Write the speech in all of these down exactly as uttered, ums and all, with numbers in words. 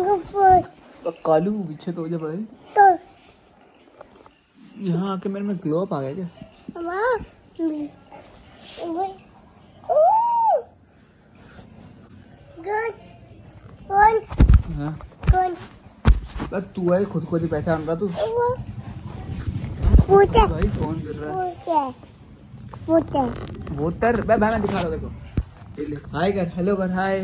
कालू पीछे तो जब भाई यहाँ आके मेरे में ग्लो अप आ गया क्या? हाँ बस तू है खुद को ही पहचान रहा तू। भाई कौन कर रहा है? वोटर भाई भाई मैं दिखा रहा हूँ देखो। हाय कर, हेलो कर, हाय।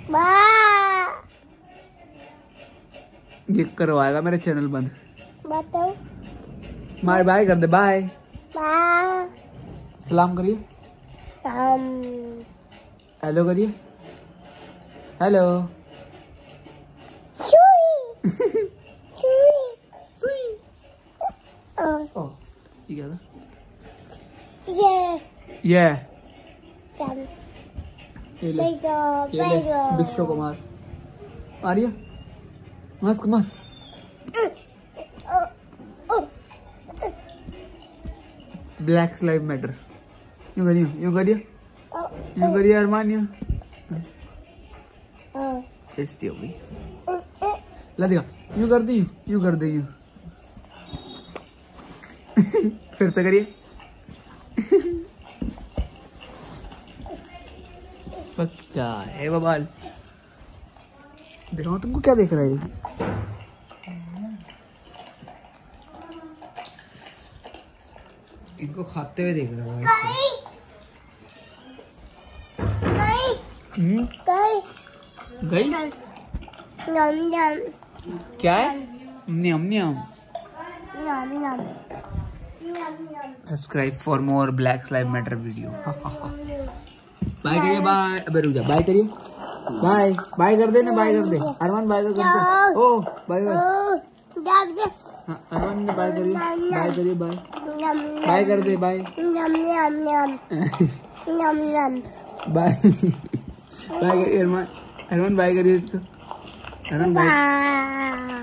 ये करवाएगा मेरा चैनल बंद। बताओ माय बाय कर दे, बाय बाय। सलाम करिए, हेलो करिए, हेलो। ठीक है ये ये बिग शो को मार मारिए, मास्क मार। Black live matter. यूं करिए, यूं करिए, यूं करिए अरमान, यूं बेइज्जती हो गई। ला दिखा, यूं कर दी, यूं कर दी, यूं फिर से करिए। बस क्या है बबाल, दिखाओ तुमको क्या देख रहा है। इनको खाते हुए देख रहा है। गई गई क्या है? न्यम न्यम। Subscribe for more black live matter video. Bye करिए, बाय। अबे रुक जा, बाय करिए, बाय बाय कर दे ना, बाय कर दे अरमान, बाय कर दे। ओ बाय बाय, अरमान ने बाय करिए, बाय करिए, बाय बाय कर दे, बाय बाय बाय करिए अरमान, अरमान बाय करिए इसको, अरमान बाय।